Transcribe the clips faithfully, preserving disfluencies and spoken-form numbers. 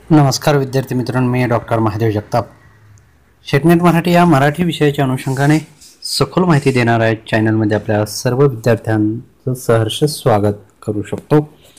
नमस्कार विद्यार्थी मित्रांनो, मी डॉक्टर महादेव जगताप. शेटनेट मराठी या मराठी विषयाच्या अनुषंगाने सखोल माहिती देणाऱ्या चॅनलमध्ये आपल्या सर्व विद्यार्थ्यांचं सहर्ष स्वागत करू शकतो.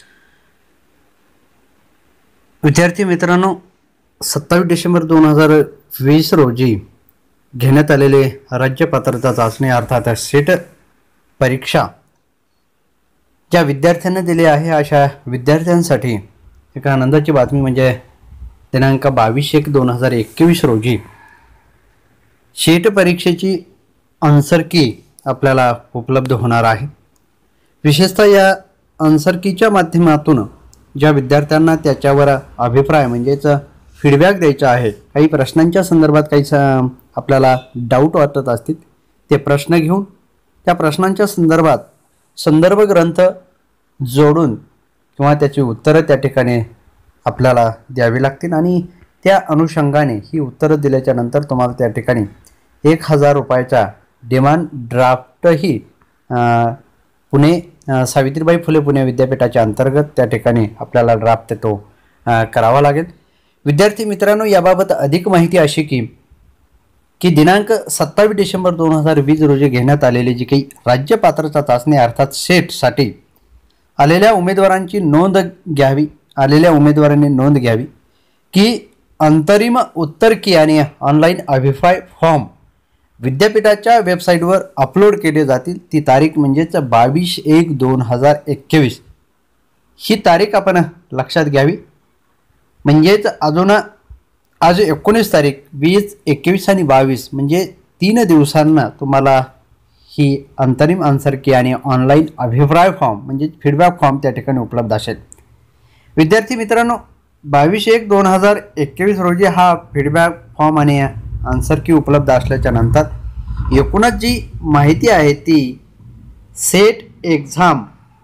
विद्यार्थी मित्रांनो, सत्तावीस डिसेंबर दोन हजार वीस रोजी घेण्यात आलेले राज्य पात्रता चाचणी अर्थात सेट परीक्षा ज्या विद्यार्थ्यांना दिली आहे अशा विद्यार्थ्यांसाठी एक आनंदाची बातमी म्हणजे दिनांक बावीस एक दोन हजार एकवीस रोजी शेट परीक्षेची आन्सर की आपल्याला उपलब्ध होणार आहे. विशेषतः या आन्सर कीच्या माध्यमातून ज्या विद्यार्थ्यांना त्याच्यावर अभिप्राय म्हणजेच फीडबॅक द्यायचा आहे, काही प्रश्नांच्या संदर्भात काही आपल्याला डाऊट वाटत असतील ते प्रश्न घेऊन त्या प्रश्नांच्या संदर्भात संदर्भ ग्रंथ जोडून किंवा त्याची उत्तरं त्या ठिकाणी आपल्याला द्यावी लागतील आणि त्या अनुषंगाने ही उत्तरं दिल्याच्या नंतर तुम्हाला त्या ठिकाणी एक हजार रुपयाचा डिमांड ड्राफ्टही पुणे सावित्रीबाई फुले पुणे विद्यापीठाच्या अंतर्गत त्या ठिकाणी आपल्याला ड्राफ्ट तो करावा लागेल. विद्यार्थी मित्रांनो, याबाबत अधिक माहिती अशी की की दिनांक सत्तावीस डिसेंबर दोन हजार वीस रोजी घेण्यात आलेली जी काही राज्य पात्रता चाचणी अर्थात सेटसाठी आलेल्या उमेदवारांची नोंद घ्यावी आलेल्या उमेदवारांनी नोंद घ्यावी की अंतरिम उत्तर की आणि ऑनलाईन अभिप्राय फॉर्म विद्यापीठाच्या वेबसाईटवर अपलोड केले जातील. ती तारीख म्हणजेच बावीस एक दोन हजार एकवीस ही तारीख आपण लक्षात घ्यावी. म्हणजेच अजून आज एकोणीस तारीख, वीस एकवीस आणि बावीस म्हणजे तीन दिवसांना तुम्हाला ही अंतरिम आन्सर की आणि ऑनलाईन अभिप्राय फॉर्म म्हणजे फीडबॅक फॉर्म त्या ठिकाणी उपलब्ध असेल. विद्यार्थी मित्रांनो, बावीस एक दोन हजार एकवीस रोजी हा फीडबॅक फॉर्म आणि आन्सर की उपलब्ध असल्याच्या नंतर एकूणच जी माहिती आहे ती set exam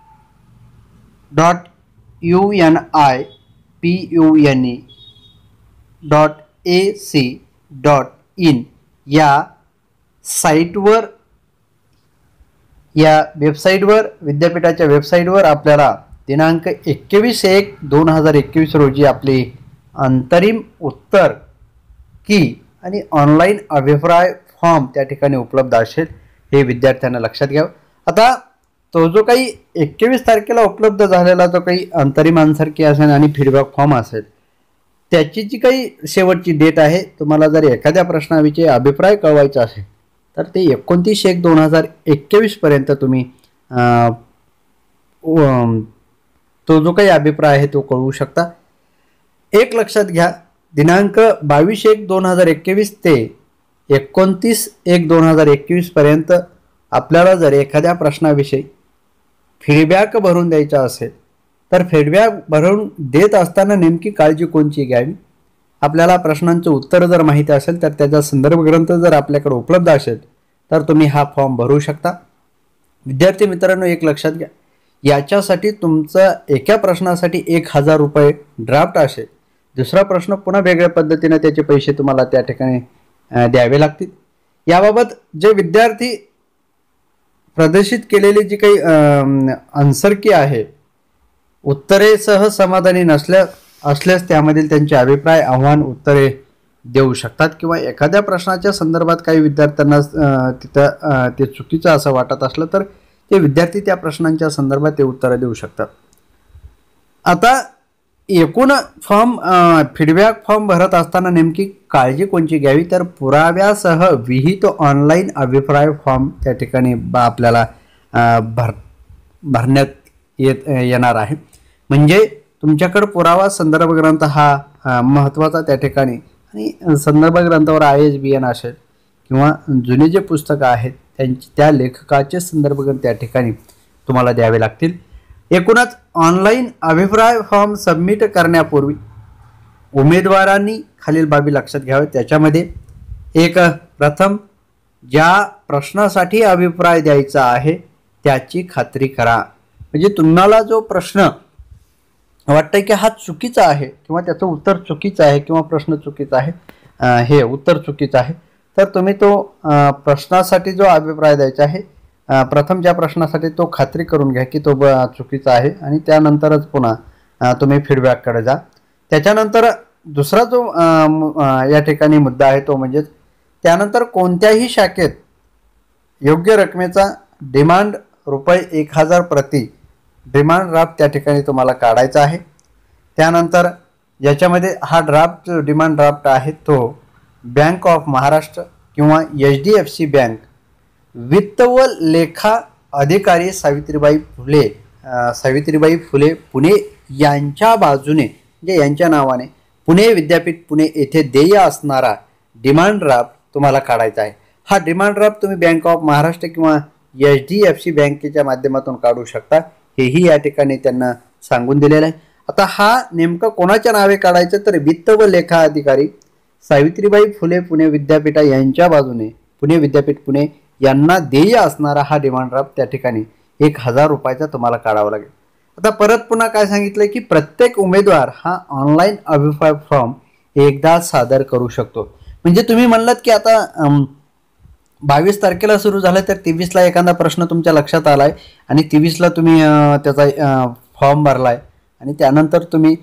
dot U N I P U N E dot A C dot in या साईटवर या वेबसाईटवर विद्यापीठाच्या वेबसाईटवर आपल्याला दिनांक एकवीस एक दोन हजार एकवीस रोजी आपली अंतरिम उत्तर की आणि ऑनलाईन अभिप्राय फॉर्म त्या ठिकाणी उपलब्ध असेल हे विद्यार्थ्यांना लक्षात घ्यावं. आता तो जो काही एकवीस तारखेला उपलब्ध झालेला जो काही अंतरिम आन्सर की असेल आणि फीडबॅक फॉर्म असेल त्याची जी काही शेवटची डेट आहे, तुम्हाला जर एखाद्या प्रश्नाविषयी अभिप्राय कळवायचा असेल तर ते एकोणतीस एक दोन हजार एकवीसपर्यंत तुम्ही तो जो काही अभिप्राय आहे तो कळवू शकता. एक लक्षात घ्या, दिनांक बावीस एक दोन हजार एकवीस ते एकोणतीस एक दोन हजार एकवीसपर्यंत आपल्याला जर एखाद्या प्रश्नाविषयी फीडबॅक भरून द्यायचा असेल तर फीडबॅक भरून देत असताना नेमकी काळजी कोणची घ्यावी. आपल्याला प्रश्नांचं उत्तर जर माहिती असेल तर त्याचा संदर्भ ग्रंथ जर आपल्याकडे उपलब्ध असेल तर तुम्ही हा फॉर्म भरू शकता. विद्यार्थी मित्रांनो, एक लक्षात घ्या, याच्यासाठी तुमचं एका प्रश्नासाठी एक हजार रुपये ड्राफ्ट असेल. दुसरा प्रश्न पुन्हा वेगळ्या पद्धतीने त्याचे पैसे तुम्हाला त्या ठिकाणी द्यावे लागतील. याबाबत जे विद्यार्थी प्रदर्शित केलेली जी काही आन्सर की आहे उत्तरेसह समाधानी नसल्या असल्यास त्यामधील त्यांचे अभिप्राय आव्हान उत्तरे देऊ शकतात किंवा एखाद्या प्रश्नाच्या संदर्भात काही विद्यार्थ्यांना तिथं ते चुकीचं असं वाटत असलं तर ते विद्यार्थी त्या प्रश्नांच्या संदर्भात ते उत्तरं देऊ शकतात. आता एकूण फॉर्म फीडबॅक फॉर्म भरत असताना नेमकी काळजी कोणची घ्यावी तर पुराव्यासह विहित ऑनलाईन अभिप्राय फॉर्म त्या ठिकाणी आपल्याला भर भरण्यात येत येणार आहे. म्हणजे तुमच्याकडे पुरावा संदर्भ ग्रंथ हा महत्त्वाचा त्या ठिकाणी आणि संदर्भ ग्रंथावर आय एस बी एन असेल किंवा जुने जे पुस्तकं आहेत त्यांची त्या लेखकाचे संदर्भ ग्रंथ त्या ठिकाणी तुम्हाला द्यावे लागतील. एकूणच ऑनलाईन अभिप्राय फॉर्म सबमिट करण्यापूर्वी उमेदवारांनी खालील बाबी लक्षात घ्याव्या. त्याच्यामध्ये एक, प्रथम ज्या प्रश्नासाठी अभिप्राय द्यायचा आहे त्याची खात्री करा. म्हणजे तुम्हाला जो प्रश्न वाटतं की हा चुकीचा आहे किंवा त्याचं उत्तर चुकीचं आहे किंवा प्रश्न चुकीचा आहे, हे उत्तर चुकीचं आहे, तर तुम्ही तो प्रश्नासाठी जो अभिप्राय द्यायचा आहे प्रथम ज्या प्रश्नासाठी तो खात्री करून घ्या की तो चुकीचा आहे आणि त्यानंतरच पुन्हा तुम्ही फीडबॅककडे जा. त्याच्यानंतर दुसरा जो या ठिकाणी मुद्दा आहे तो म्हणजे त्यानंतर कोणत्याही शाखेत योग्य रकमेचा डिमांड रुपये एक हजार प्रति डिमांड ड्राफ्ट त्या ठिकाणी तुम्हाला काढायचा आहे। त्यानंतर याच्यामध्ये हा ड्राफ्ट जो डिमांड ड्राफ्ट आहे तो बँक ऑफ महाराष्ट्र किंवा H D F C bank वित्त व लेखा अधिकारी सावित्रीबाई फुले सावित्रीबाई फुले पुणे यांच्या बाजूने म्हणजे यांच्या नावाने पुणे विद्यापीठ पुणे येथे देय असणारा डिमांड ड्राफ्ट तुम्हाला काढायचा आहे। हा डिमांड ड्राफ्ट तुम्ही बँक ऑफ महाराष्ट्र किंवा एच डी एफ सी बँकेच्या माध्यमातून काढू शकता, हेही या ठिकाणी त्यांना सांगून दिलेलं आहे। आता हा नेमका कोणाच्या नावे काढायचं तर वित्त व लेखा अधिकारी सावित्रीबाई फुले पुणे विद्यापीठ यांच्या बाजूने पुणे विद्यापीठ पुणे यांना देय असणारा हा डिमांड ड्राफ्ट त्या ठिकाणी एक हजार रुपयाचा तुम्हाला काढावा लागेल। आता परत पुन्हा काय सांगितलं की प्रत्येक उमेदवार हा ऑनलाईन अभिप्राय फॉर्म एकदा सादर करू शकतो। म्हणजे तुम्ही म्हणलात की आता बावीस तारखेला सुरू झालं तर तेवीसला एखादा प्रश्न तुमच्या लक्षात आलाय आणि तेवीसला तुम्ही त्याचा फॉर्म भरलाय आणि त्यानंतर तुम्ही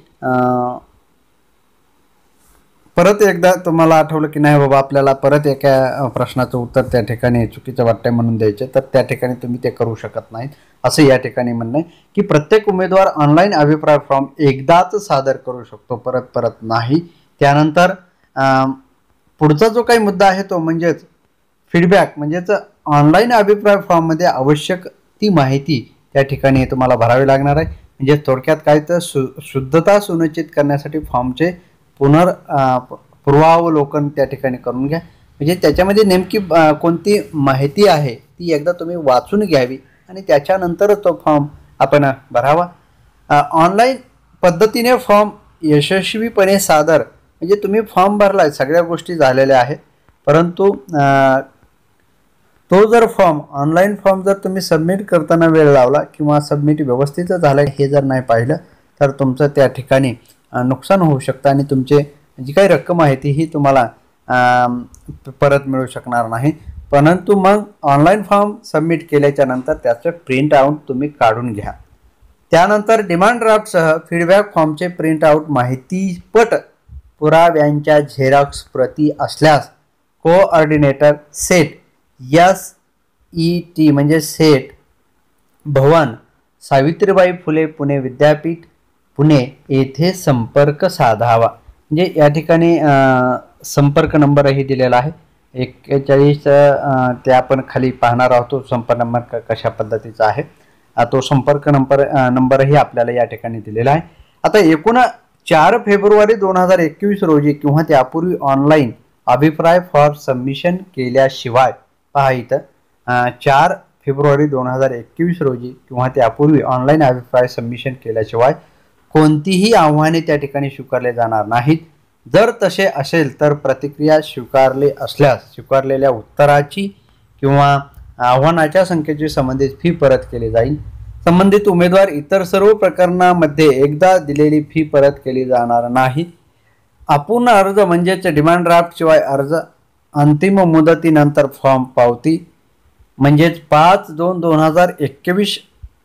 परत एकदा तुम्हाला आठवलं की नाही बाबा आपल्याला परत एका प्रश्नाचं उत्तर त्या ठिकाणी चुकीचं वाटतंय म्हणून द्यायचे, तर त्या ठिकाणी तुम्ही ते करू शकत नाहीत असं या ठिकाणी म्हणणं आहे की प्रत्येक उमेदवार ऑनलाईन अभिप्राय फॉर्म एकदाच सादर करू शकतो, परत परत नाही। त्यानंतर पुढचा जो काही मुद्दा आहे तो म्हणजेच फीडबॅक म्हणजेच ऑनलाईन अभिप्राय फॉर्ममध्ये आवश्यक ती माहिती त्या ठिकाणी तुम्हाला भरावी लागणार आहे। म्हणजे थोडक्यात काय तर सु शुद्धता सुनिश्चित करण्यासाठी फॉर्मचे पुनर पूर्वावलोकन त्या ठिकाणी करून घ्या। म्हणजे त्याच्यामध्ये नेमकी कोणती माहिती आहे ती एकदा तुम्ही वाचून घ्यावी आणि त्याच्यानंतर तो फॉर्म आपण भरावा। ऑनलाईन पद्धतीने फॉर्म यशस्वीपणे सादर म्हणजे तुम्ही फॉर्म भरलाय, सगळ्या गोष्टी झालेल्या आहेत, परंतु तो जर फॉर्म ऑनलाईन फॉर्म जर तुम्ही सबमिट करताना वेळ लावला किंवा सबमिट व्यवस्थित झालं हे जर नाही पाहिलं तर तुमचं त्या ठिकाणी नुकसान होऊ शकतं आणि तुमचे जी काही रक्कम आहे ती ही तुम्हाला परत मिळू शकणार नाही। परंतु मग ऑनलाईन फॉर्म सबमिट केल्याच्या नंतर त्याचं प्रिंट आउट तुम्ही काढून घ्या। त्यानंतर डिमांड ड्राफ्टसह फीडबॅक फॉर्मचे प्रिंट आउट माहितीपट पुराव्यांच्या झेरॉक्स प्रती असल्यास coordinator set S E T म्हणजे सेट भवन सावित्रीबाई फुले पुणे विद्यापीठ पुणे येथे संपर्क साधावा। म्हणजे या ठिकाणी संपर्क नंबरही दिलेला आहे एक्केचाळीस, ते आपण खाली पाहणार आहोत संपर्क नंबर कशा पद्धतीचा आहे, तो संपर्क नंबर नंबरही आपल्याला या ठिकाणी दिलेला आहे। आता एकूण चार फेब्रुवारी दोन हजार एकवीस रोजी किंवा त्यापूर्वी ऑनलाईन अभिप्राय फॉर्म सबमिशन केल्याशिवाय पहा इथं चार फेब्रुवारी दोन हजार एकवीस रोजी किंवा त्यापूर्वी ऑनलाईन अभिप्राय सबमिशन केल्याशिवाय कोणतीही आव्हाने त्या ठिकाणी स्वीकारले जाणार नाहीत। जर तसे असेल तर प्रतिक्रिया स्वीकारले असल्यास स्वीकारलेल्या उत्तराची किंवा आव्हानाच्या संख्येची संबंधित फी परत केली जाईल। संबंधित उमेदवार इतर सर्व प्रकरणामध्ये एकदा दिलेली फी परत केली जाणार नाही। अपूर्ण अर्ज म्हणजेच डिमांड ड्राफ्ट शिवाय अर्ज अंतिम मुदतीनंतर फॉर्म पावती म्हणजेच पाच दोन दोन हजार एकवीस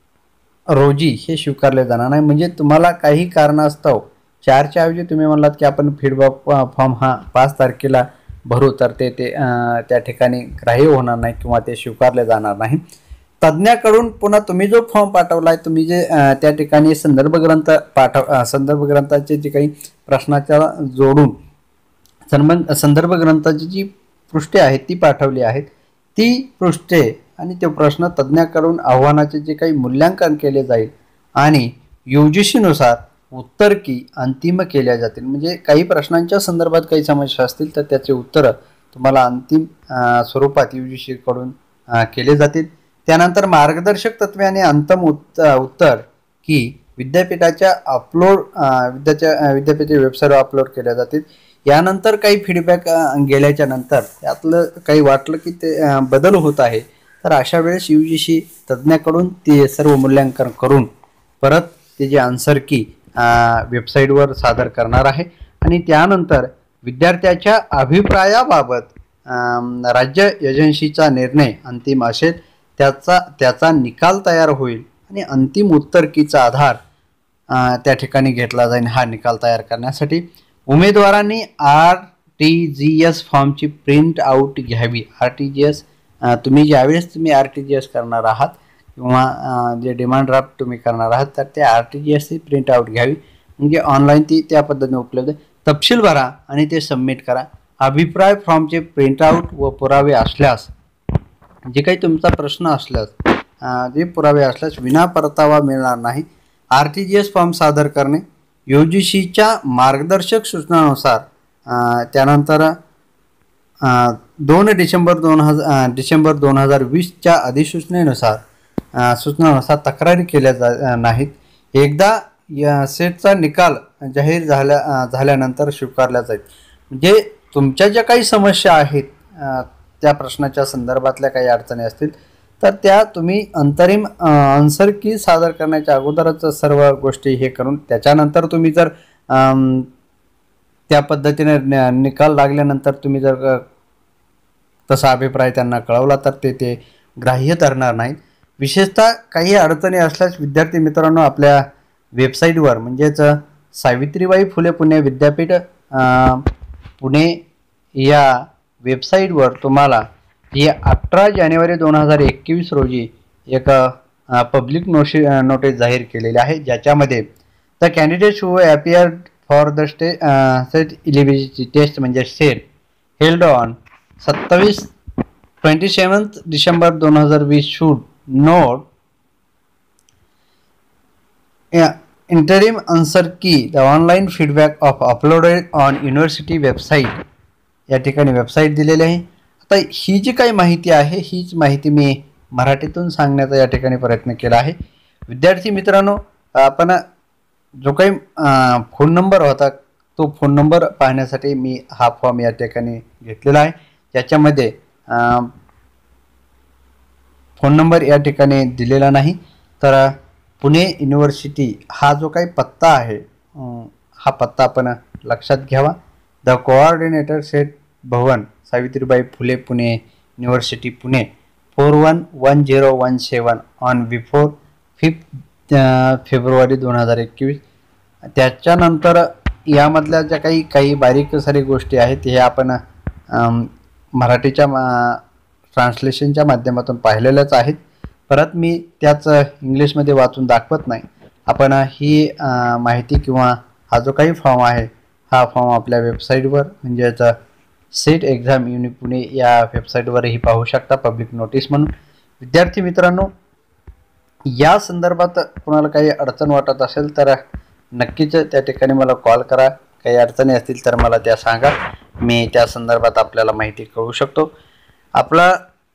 रोजी हे स्वीकारले जाणार नाही। म्हणजे तुम्हाला काही कारणास्तव चारच्या ऐवजी तुम्ही म्हणलात की आपण फीडबॅक फॉर्म हा पाच तारखेला भरू तर ते ते त्या ठिकाणी ग्राह्य होणार नाही किंवा ते स्वीकारले जाणार नाही। तज्ज्ञाकडून पुन्हा तुम्ही जो फॉर्म पाठवलाय तुम्ही जे त्या ठिकाणी संदर्भ ग्रंथ पाठव संदर्भ ग्रंथाचे जे काही प्रश्नाच्या जोडून संबंध संदर्भ ग्रंथाची जी पृष्ठे आहेत ती पाठवली आहेत, ती पृष्ठे आणि ते प्रश्न तज्ज्ञाकडून आव्हानाचे जे काही मूल्यांकन केले जाईल आणि यू जी सीनुसार उत्तर की अंतिम केल्या जातील। म्हणजे काही प्रश्नांच्या संदर्भात काही समस्या असतील तर त्याचे उत्तर तुम्हाला अंतिम स्वरूपात यू जी सीकडून केले जातील। त्यानंतर मार्गदर्शक तत्वे आणि अंतिम उत्तर की विद्यापीठाच्या अपलोड विद्याच्या विद्यापीठाच्या वेबसाईटवर अपलोड केल्या जातील। यानंतर काही फीडबॅक गेल्याच्या नंतर त्यातलं काही वाटलं की ते बदल होत आहे तर अशा वेळेस यू जी सी तज्ज्ञाकडून ते सर्व मूल्यांकन करून परत त्याची आन्सर की वेबसाईटवर सादर करणार आहे आणि त्यानंतर विद्यार्थ्याच्या अभिप्रायाबाबत राज्य एजन्सीचा निर्णय अंतिम असेल त्याचा त्याचा निकाल तयार होईल आणि अंतिम उत्तर कीचा आधार त्या ठिकाणी घेतला जाईल हा निकाल तयार करण्यासाठी। उमेदवारांनी आर टी जी एस फॉर्मची प्रिंट आउट घ्यावी. आर टी जी एस तुम्ही ज्यावेळेस तुम्ही आर टी जी एस करणार आहात किंवा जे डिमांड ड्राफ्ट तुम्ही करणार आहात तर ते आर टी जी एसची प्रिंट आउट घ्यावी. म्हणजे ऑनलाईन ती त्या पद्धतीने उपलब्ध आहे. तपशील भरा आणि ते सबमिट करा. अभिप्राय फॉर्मचे प्रिंटआउट व पुरावे असल्यास, जे काही तुमचा प्रश्न असल्यास, जे पुरावे असल्यास विना परतावा मिळणार नाही. R T G S form सादर करणे यू जी सीच्या मार्गदर्शक सूचनानुसार त्यानंतर दोन डिसेंबर दोन हजार डिसेंबर दोन हजार वीसच्या अधिसूचनेनुसार सूचनानुसार तक्रारी केल्या जा नाहीत. एकदा या सेटचा निकाल जाहीर झाल्या झाल्यानंतर स्वीकारला जाईल. म्हणजे तुमच्या ज्या काही समस्या आहेत त्या प्रश्नाच्या संदर्भातल्या काही अडचणी असतील तर त्या तुम्ही अंतरिम आन्सर की सादर करण्याच्या अगोदरच सर्व गोष्टी हे करून त्याच्यानंतर तुम्ही जर त्या पद्धतीने निकाल लागल्यानंतर तुम्ही जर तसा अभिप्राय त्यांना कळवला तर ते ते ग्राह्य धरणार नाहीत. विशेषतः काही अडचणी असल्यास विद्यार्थी मित्रांनो आपल्या वेबसाईटवर म्हणजेच सावित्रीबाई फुले पुणे विद्यापीठ पुणे या वेबसाईटवर तुम्हाला ही अठरा जानेवारी दोन हजार एकवीस रोजी एक पब्लिक नोशि नोटीस जाहीर केलेली आहे, ज्याच्यामध्ये the candidates who appeared for the state SET eligibility test म्हणजे सेट हेल्ड ऑन सत्तावीस ट्वेंटी सेवन्थ डिसेंबर दोन हजार वीस should note interim answer key the online feedback of uploaded on university website. या ठिकाणी वेबसाईट दिलेली आहे. आता ही जी काही माहिती आहे हीच माहिती मी मराठीतून सांगण्याचा या ठिकाणी प्रयत्न केला आहे. विद्यार्थी मित्रांनो, आपण जो काही फोन नंबर होता तो फोन नंबर पाहण्यासाठी मी हा फॉर्म या ठिकाणी घेतलेला आहे. त्याच्यामध्ये फोन नंबर या ठिकाणी दिलेला नाही. तर पुणे युनिव्हर्सिटी हा जो काही पत्ता आहे हा पत्ता आपण लक्षात घ्यावा. The coordinator SET Bhavan Savitribai Phule Pune university Pune four one one zero one seven on before fifth February दोन हजार एकवीस. त्याच्यानंतर यामधल्या ज्या काही काही बारीक सारी गोष्टी आहेत हे आपण मराठीच्या ट्रान्सलेशनच्या माध्यमातून पाहिलेल्याच आहेत. परत मी त्याच इंग्लिशमध्ये वाचून दाखवत नाही. आपण ही माहिती किंवा हा जो काही फॉर्म आहे हा फॉर्म आपल्या वेबसाईटवर म्हणजेच सेट एक्झाम युनि पुणे या वेबसाईटवरही पाहू शकता पब्लिक नोटीस म्हणून. विद्यार्थी मित्रांनो, या संदर्भात कोणाला काही अडचण वाटत असेल तर नक्कीच त्या ठिकाणी मला कॉल करा. काही अडचणी असतील तर मला त्या सांगा, मी त्या संदर्भात आपल्याला माहिती कळवू शकतो. आपला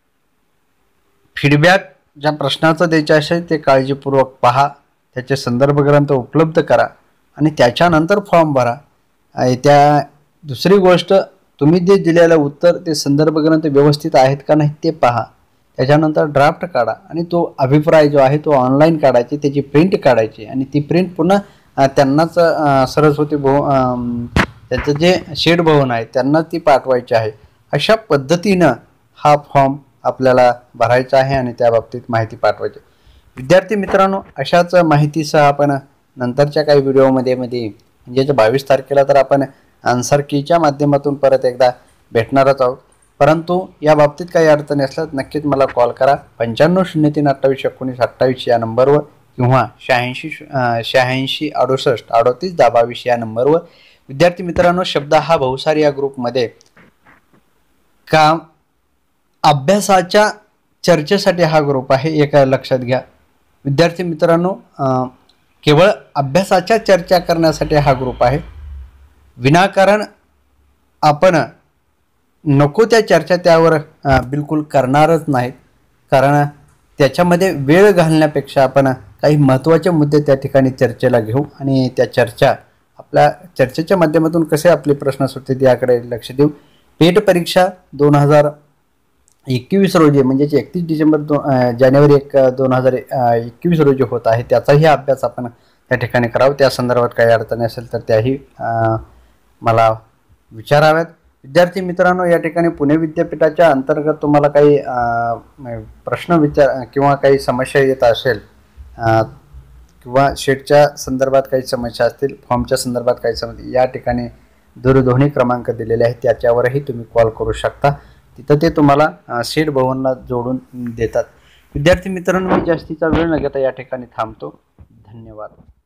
फीडबॅक ज्या प्रश्नाचं द्यायचे असेल ते काळजीपूर्वक पहा, त्याचे संदर्भ ग्रंथ उपलब्ध करा आणि त्याच्यानंतर फॉर्म भरा. त्या दुसरी गोष्ट, तुम्ही जे दिलेलं उत्तर ते संदर्भ ग्रंथ व्यवस्थित आहेत का नाही ते पहा. त्याच्यानंतर ड्राफ्ट काढा आणि तो अभिप्राय जो आहे तो ऑनलाईन काढायची, त्याची प्रिंट काढायची आणि ती प्रिंट पुन्हा त्यांनाच सरस्वती भवन त्याचं जे शेड भवन आहे त्यांना ती पाठवायची आहे. अशा पद्धतीनं हा फॉर्म आपल्याला भरायचा आहे आणि त्या बाबतीत माहिती पाठवायची. विद्यार्थी मित्रांनो, अशाच माहितीसह आपण नंतरच्या काही व्हिडिओमध्ये मध्ये म्हणजेच बावीस तारखेला तर आपण आन्सर कीच्या माध्यमातून परत एकदा भेटणारच आहोत. परंतु या बाबतीत काही अडचणी असल्यास नक्कीच मला कॉल करा. पंच्याण्णव शून्य तीन अठ्ठावीस एकोणीस अठ्ठावीस या नंबरवर किंवा शहाऐंशी शहाऐंशी अडुसष्ट अडोतीस दहा बावीस या नंबरवर. विद्यार्थी मित्रांनो, शब्द हा बहुसार या ग्रुपमध्ये काम अभ्यासाच्या चर्चेसाठी हा ग्रुप आहे, एक लक्षात घ्या. विद्यार्थी मित्रांनो, केवळ अभ्यासाच्या चर्चा करण्यासाठी हा ग्रुप आहे. विनाकारण आपण नको त्या चर्चा त्यावर बिलकुल करणारच नाहीत, कारण त्याच्यामध्ये वेळ घालण्यापेक्षा आपण काही महत्त्वाचे मुद्दे त्या ठिकाणी चर्चेला घेऊ आणि त्या चर्चा आपल्या चर्चेच्या माध्यमातून कसे आपले प्रश्न सुटतील याकडे लक्ष देऊ. पेट परीक्षा दोन हजार एकवीस रोजी म्हणजेच एकतीस डिसेंबर दो जानेवारी एक दोन हजार एकवीस रोजी होत आहे, त्याचाही अभ्यास आपण त्या ठिकाणी करावा. त्या संदर्भात काही अडचणी असेल तर त्याही मला विचाराव्यात. विद्यार्थी मित्रांनो, या ठिकाणी पुणे विद्यापीठाच्या अंतर्गत तुम्हाला काही प्रश्न विचार किंवा काही समस्या येत असेल किंवा शेटच्या संदर्भात काही समस्या असतील, फॉर्मच्या संदर्भात काही समस्या, या ठिकाणी दूरध्वनी क्रमांक दिलेले आहेत त्याच्यावरही तुम्ही कॉल करू शकता. तिथं ते तुम्हाला शेठ भवनला जोडून देतात. विद्यार्थी मित्रांनो, मी जास्तीचा वेळ न घेता या ठिकाणी थांबतो. धन्यवाद.